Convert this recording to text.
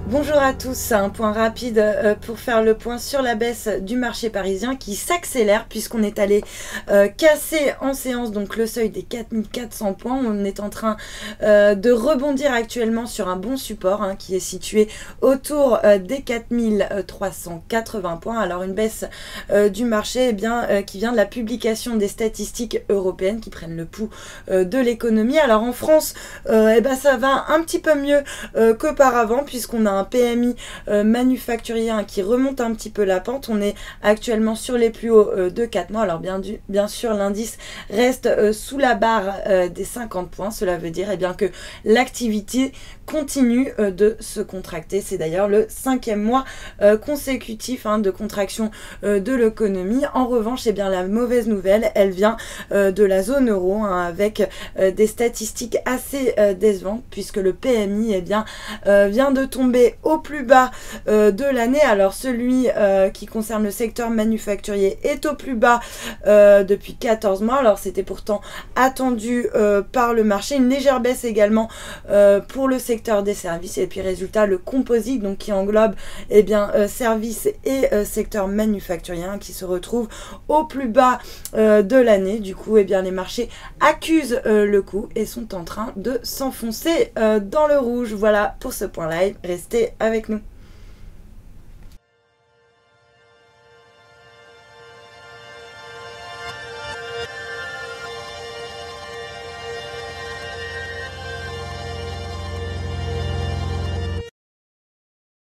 Bonjour à tous, un point rapide pour faire le point sur la baisse du marché parisien qui s'accélère puisqu'on est allé casser en séance donc le seuil des 4400 points. On est en train de rebondir actuellement sur un bon support qui est situé autour des 4380 points. Alors une baisse du marché qui vient de la publication des statistiques européennes qui prennent le pouls de l'économie. Alors en France, ça va un petit peu mieux qu'auparavant puisqu'on a un PMI manufacturier qui remonte un petit peu la pente. On est actuellement sur les plus hauts de 4 mois. Alors bien sûr, l'indice reste sous la barre des 50 points. Cela veut dire que l'activité continue de se contracter. C'est d'ailleurs le 5e mois consécutif de contraction de l'économie. En revanche, la mauvaise nouvelle, elle vient de la zone euro avec des statistiques assez décevantes puisque le PMI vient de tomber au plus bas de l'année. Alors celui qui concerne le secteur manufacturier est au plus bas depuis 14 mois. Alors c'était pourtant attendu par le marché. Une légère baisse également pour le secteur des services. Et puis résultat, le composite donc qui englobe services et secteur manufacturier qui se retrouve au plus bas de l'année. Du coup, les marchés accusent le coup et sont en train de s'enfoncer dans le rouge. Voilà pour ce point live. Restez avec nous.